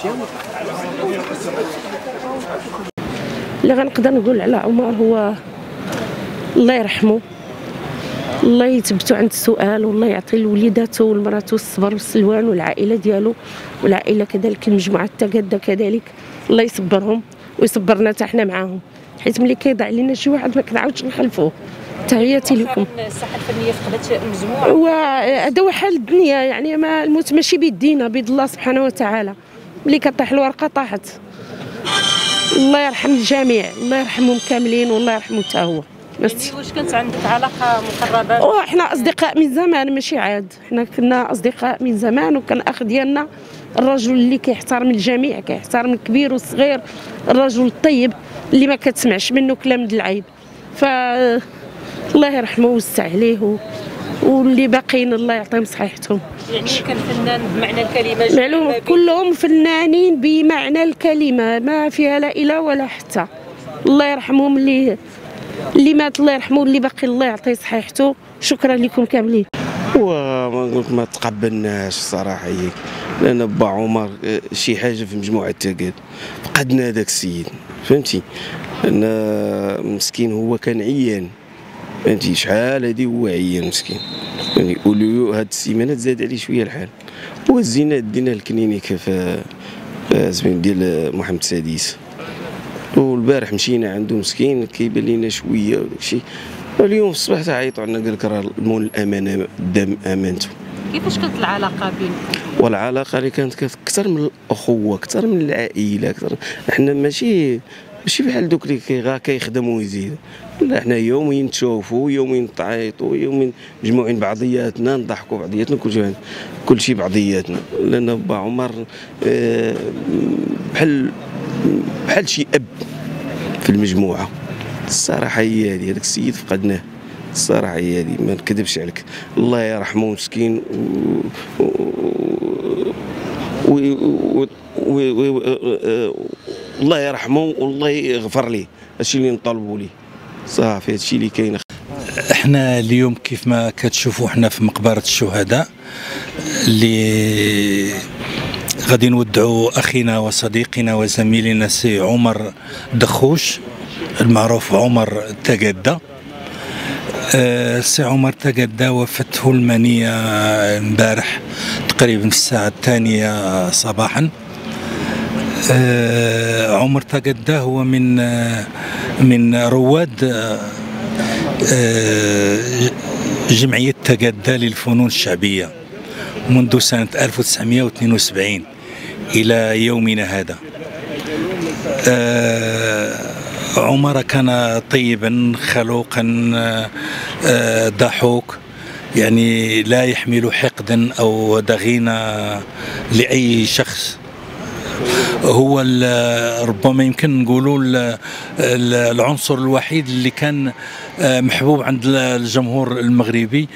اللي غنقدر نقول على عمر هو الله يرحمه، الله يثبتو عند السؤال، والله يعطي لوليداته ولمراته الصبر والسلوان والعائله ديالو والعائله كذلك المجموعه التقاده كذلك، الله يصبرهم ويصبرنا حتى حنا معاهم، حيت ملي كيضيع علينا شي واحد ما كنعاودش نخلفوه. تحياتي لكم. الساحه الفنيه فقدت مجموعه، وهذا هو حال الدنيا، يعني ما الموت ماشي بيدينا، بيد الله سبحانه وتعالى، ملي كطيح الورقه طاحت. الله يرحم الجميع، الله يرحمهم كاملين والله يرحمه حتى هو. يعني واش كانت عندك علاقه مقربه؟ وحنا اصدقاء من زمان ماشي عاد، حنا كنا اصدقاء من زمان، وكان اخ ديالنا الرجل اللي كيحترم الجميع، كيحترم الكبير والصغير، الرجل الطيب اللي ما كتسمعش منه كلام د العيب. ف الله يرحمه ويوسع عليه، واللي باقيين الله يعطيهم صحيحتهم. يعني كان فنان بمعنى الكلمه، معلوم كلهم فنانين بمعنى الكلمه، ما فيها لا اله ولا حتى. الله يرحمهم اللي مات الله يرحمه، واللي باقي الله يعطيه صحيحته. شكرا لكم كاملين. ما تقبلناش الصراحه هي، لان با عمر شي حاجه في مجموعه التقاد فقدنا هذاك السيد، فهمتي؟ انا مسكين هو كان عيان، فهمتي شحال هادي هو عيان مسكين، يعني ولو هاد السيمانه زاد عليه شويه الحال. وهزينا دينا الكلينيك في زعما ديال محمد السادس، والبارح مشينا عنده مسكين كيبان لينا شويه وداكشي، واليوم في الصباح عيطوا عندنا قال لك راه المول الامانه قدام امانته. كيفاش كانت العلاقه بينكم؟ والعلاقه اللي كانت اكثر من الاخوه، اكثر من العائله، اكثر. احنا ماشي بحال دوك اللي كيخدموا ويزيدوا، لا حنا يوميا نتشوفوا، يوميا نتعيطوا، يوميا مجموعين بعضياتنا، نضحكوا بعضياتنا، كلشي بعضياتنا. لان با عمر بحال شي اب في المجموعه. الصراحه هي هذه، هذاك السيد فقدناه الصراحه هي هذه، ما نكذبش عليك. الله يرحمه مسكين الله يرحمه والله يغفر ليه. هادشي اللي نطالبوا ليه صافي، هادشي اللي كاين. احنا اليوم كيف ما كتشوفوا احنا في مقبره الشهداء اللي غادي نودعوا اخينا وصديقنا وزميلنا سي عمر دخوش المعروف عمر تقادة. سي عمر تقادة وفاته المنية امبارح تقريبا في الساعة 2 صباحا. عمر تقادة هو من رواد جمعية تقادة للفنون الشعبية منذ سنة 1972 إلى يومنا هذا. عمر كان طيبا خلوقا ضحوك، يعني لا يحمل حقدا أو ضغينة لأي شخص. هو ربما يمكن نقولوا العنصر الوحيد اللي كان محبوب عند الجمهور المغربي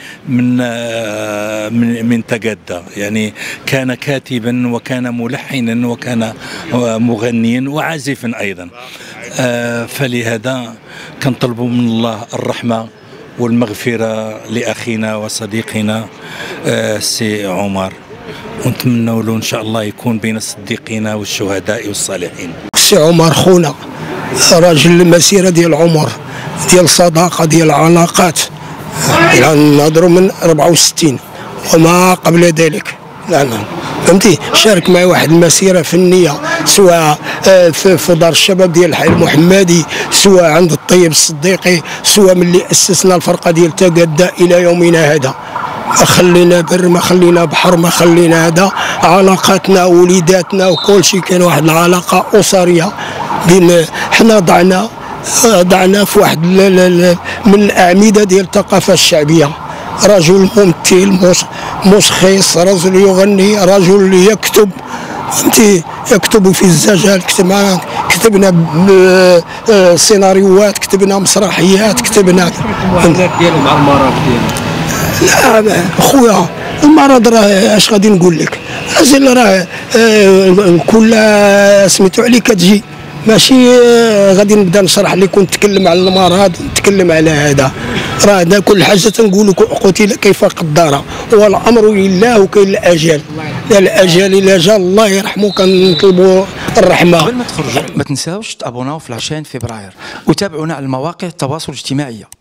من تقادة. يعني كان كاتبا وكان ملحنا وكان مغنيا وعازفا أيضا. فلهذا كنطلبوا من الله الرحمة والمغفرة لأخينا وصديقنا سي عمر، ونتمنوا له ان شاء الله يكون بين الصديقين والشهداء والصالحين. سي عمر خونا راجل المسيره ديال عمر، ديال صداقه، ديال علاقات، يعني نهضروا من 64 وما قبل ذلك. نعم فهمتي، شارك معي واحد المسيره فنيه، سواء في دار الشباب ديال الحي المحمدي، سواء عند الطيب الصديقي، سواء ملي اسسنا الفرقه ديال تقادة الى يومنا هذا. ما خلينا بر، ما خلينا بحر، ما خلينا هذا. علاقاتنا وليداتنا وكل شيء كان واحد العلاقه اسريه بين. حنا ضعنا في واحد من الاعمده ديال الثقافه الشعبيه. رجل ممثل مشخص، رجل يغني، رجل يكتب، فهمتي، يكتب في الزجاج. كتبنا سيناريوهات، كتبنا مسرحيات، كتبنا ديالو مع المرض ديالو. لا خويا المرض راه اش غادي نقول لك، راجل راه كل سميتو عليك كتجي، ماشي غادي نبدا نشرح لك ونتكلم على المرض ونتكلم على هذا. راه هذا كل حاجه تنقول لك قتل كيف قدر، والامر لله وكاين الاجل. الاجل الا جا الله يرحمه كنطلبوا الرحمه. قبل ما تخرجوا ما تنساوش تابوناو في لاشين فبراير وتابعونا على المواقع التواصل الاجتماعي.